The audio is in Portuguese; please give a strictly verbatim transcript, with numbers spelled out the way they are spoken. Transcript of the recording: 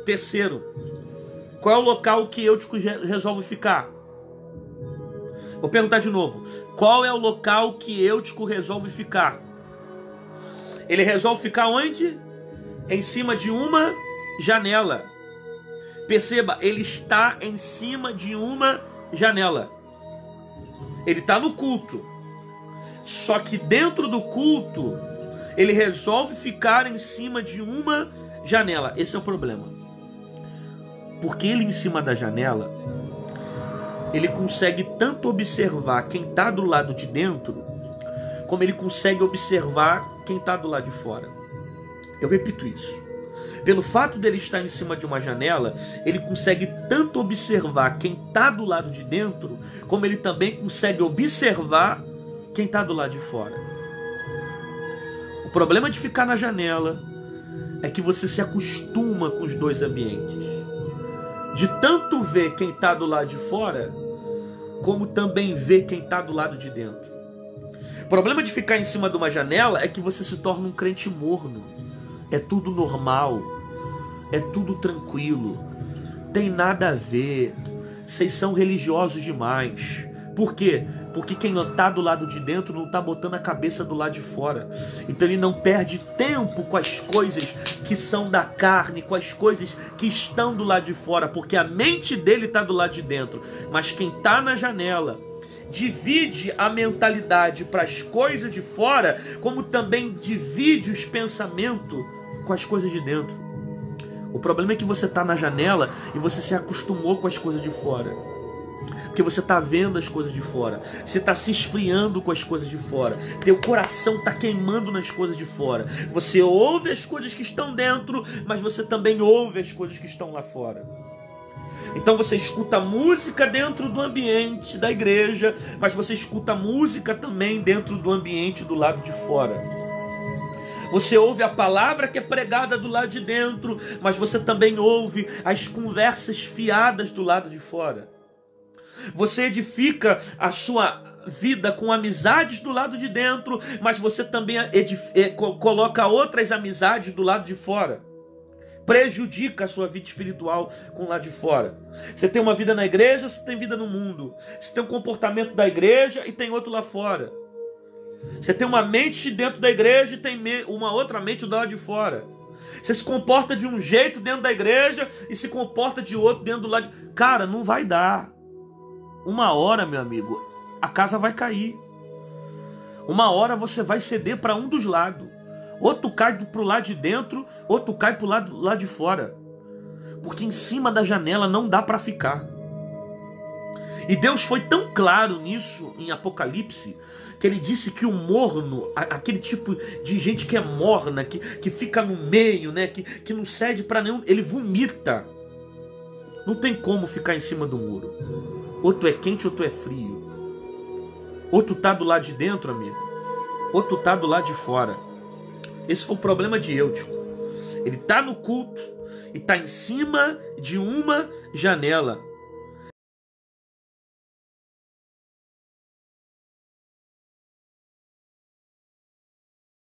Terceiro, qual é o local que Eutico resolve ficar? Vou perguntar de novo. Qual é o local que Eutico resolve ficar? Ele resolve ficar onde? Em cima de uma janela. Perceba, ele está em cima de uma janela. Ele está no culto. Só que dentro do culto, ele resolve ficar em cima de uma janela. Esse é o problema. Porque ele em cima da janela, ele consegue tanto observar quem está do lado de dentro, como ele consegue observar quem está do lado de fora. Eu repito isso. Pelo fato dele estar em cima de uma janela, ele consegue tanto observar quem está do lado de dentro, como ele também consegue observar quem está do lado de fora. O problema de ficar na janela é que você se acostuma com os dois ambientes. De tanto ver quem está do lado de fora, como também ver quem está do lado de dentro. O problema de ficar em cima de uma janela é que você se torna um crente morno. É tudo normal, é tudo tranquilo, tem nada a ver, vocês são religiosos demais. Por quê? Porque quem está do lado de dentro não está botando a cabeça do lado de fora. Então ele não perde tempo com as coisas que são da carne, com as coisas que estão do lado de fora, porque a mente dele está do lado de dentro. Mas quem está na janela divide a mentalidade para as coisas de fora, como também divide os pensamentos com as coisas de dentro. O problema é que você está na janela e você se acostumou com as coisas de fora. Porque você está vendo as coisas de fora. Você está se esfriando com as coisas de fora. Teu coração está queimando nas coisas de fora. Você ouve as coisas que estão dentro, mas você também ouve as coisas que estão lá fora. Então você escuta música dentro do ambiente da igreja, mas você escuta música também dentro do ambiente do lado de fora. Você ouve a palavra que é pregada do lado de dentro, mas você também ouve as conversas fiadas do lado de fora. Você edifica a sua vida com amizades do lado de dentro, mas você também edifica, coloca outras amizades do lado de fora. Prejudica a sua vida espiritual com o lado de fora. Você tem uma vida na igreja, você tem vida no mundo. Você tem um comportamento da igreja e tem outro lá fora. Você tem uma mente dentro da igreja e tem uma outra mente do lado de fora. Você se comporta de um jeito dentro da igreja e se comporta de outro dentro do lado de... Cara, não vai dar. Uma hora, meu amigo, a casa vai cair. Uma hora você vai ceder para um dos lados. Ou tu cai para o lado de dentro, ou tu cai para o lado, lado de fora. Porque em cima da janela não dá para ficar. E Deus foi tão claro nisso em Apocalipse, que ele disse que o morno, aquele tipo de gente que é morna, que, que fica no meio, né, que, que não cede para nenhum, ele vomita. Não tem como ficar em cima do muro. Ou tu é quente ou tu é frio. Ou tu tá do lado de dentro, amigo, ou tu tá do lado de fora. Esse foi o problema de Eutico. Ele tá no culto e tá em cima de uma janela.